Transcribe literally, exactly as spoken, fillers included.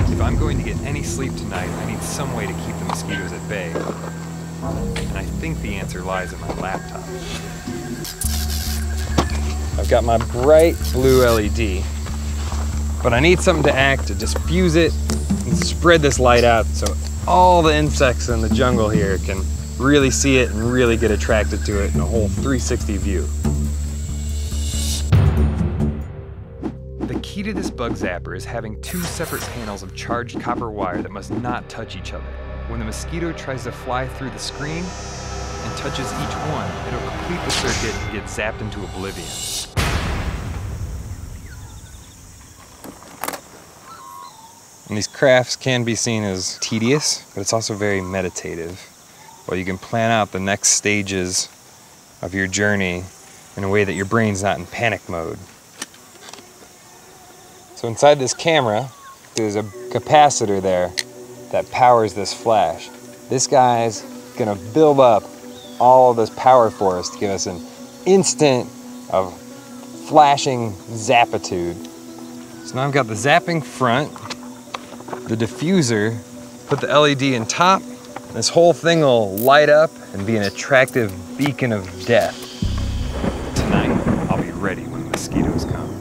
If I'm going to get any sleep tonight, I need some way to keep the mosquitoes at bay. And I think the answer lies in my laptop. I've got my bright blue L E D, but I need something to act to diffuse it and spread this light out so all the insects in the jungle here can really see it and really get attracted to it in a whole three sixty view. The key to this bug zapper is having two separate panels of charged copper wire that must not touch each other. When the mosquito tries to fly through the screen and touches each one, it'll complete the circuit and get zapped into oblivion. And these crafts can be seen as tedious, but it's also very meditative. Well, you can plan out the next stages of your journey in a way that your brain's not in panic mode. So inside this camera, there's a capacitor there that powers this flash. This guy's gonna build up all of this power for us to give us an instant of flashing zappitude. So now I've got the zapping front, the diffuser, put the L E D in top, this whole thing will light up and be an attractive beacon of death. Tonight, I'll be ready when the mosquitoes come.